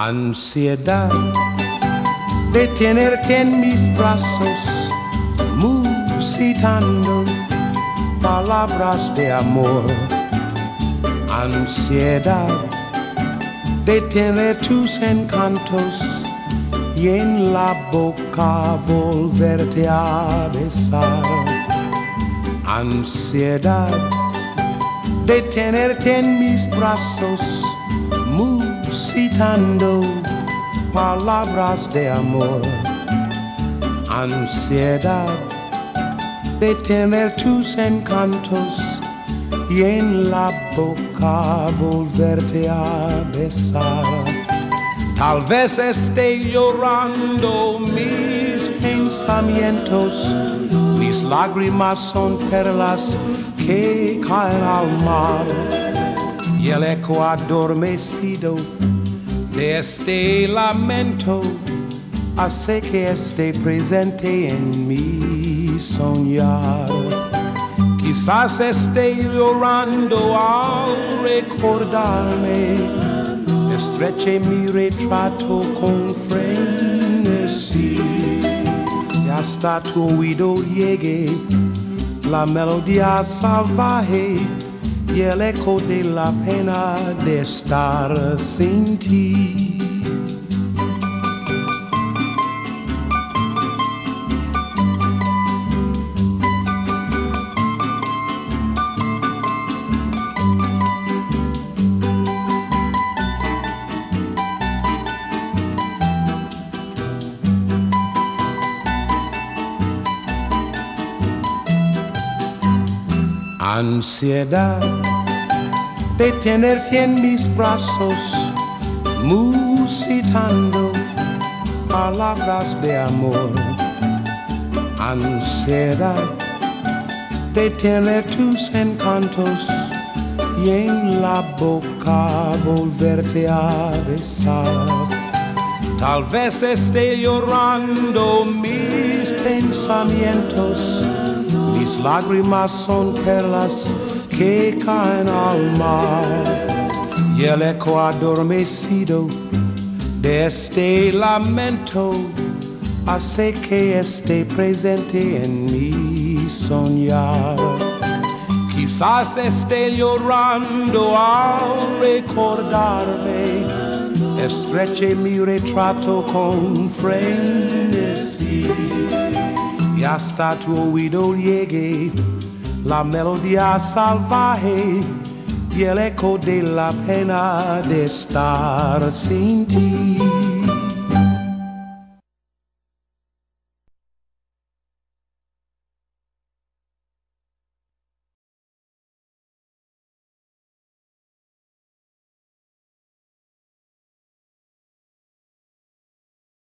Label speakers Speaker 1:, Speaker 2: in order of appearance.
Speaker 1: Ansiedad de tenerte en mis brazos, musitando palabras de amor. Ansiedad de tener tus encantos y en la boca volverte a besar. Ansiedad de tenerte en mis brazos, musitando palabras de amor. Ansiedad de tener tus encantos y en la boca volverte a besar. Tal vez esté llorando mis pensamientos, mis lágrimas son perlas que caen al mar, y el eco adormecido de este lamento hace que esté presente en mi soñar. Quizás esté llorando al recordarme, estreche mi retrato con frenesí, y hasta tu oído llegue la melodía salvaje y el eco de la pena de estar sin ti. Ansiedad de tenerte en mis brazos, musitando palabras de amor. Ansiedad de tener tus encantos y en la boca volverte a besar. Tal vez esté llorando mis pensamientos, mis lágrimas son perlas que caen al mar, y el eco adormecido de este lamento hace que esté presente en mi soñar. Quizás esté llorando al recordarme, estreche mi retrato con frenesí, y hasta tu oído llegue la melodía salvaje y el eco de la pena de estar sin ti.